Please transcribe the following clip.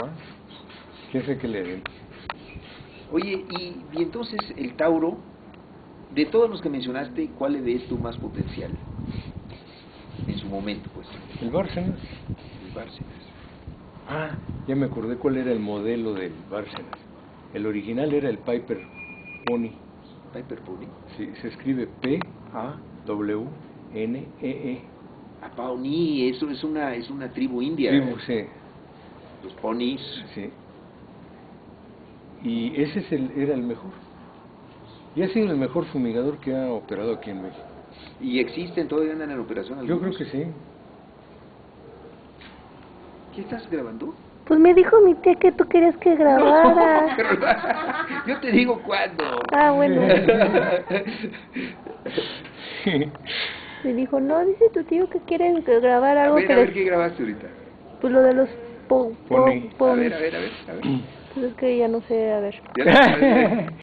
más. ¿Quién sabe qué le den? Oye, y entonces el Tauro, de todos los que mencionaste, ¿cuál le ves tú más potencial? En su momento, pues. El Bárcenas. El Bárcenas. Ah, ya me acordé cuál era el modelo del Bárcenas. El original era el Piper Pony. Piper Pony. Sí, se escribe P-A-W-N-E-E. A Pawnee, eso es una tribu india. Tribu, sí. Los ponis. Sí. Y ese era el mejor. Y ha sido el mejor fumigador que ha operado aquí en México. ¿Y existen, todavía andan en operación algunos? Yo creo que sí. ¿Qué estás grabando? Pues me dijo mi tía que tú querías que grabara. No, yo te digo cuándo. Ah, bueno. Me dijo, no, dice tu tío que quiere grabar algo A ver, que a ver, ¿qué grabaste ahorita? Pues lo de los Pony. A ver. Pues es que ya no sé, a ver. Ya no sabes.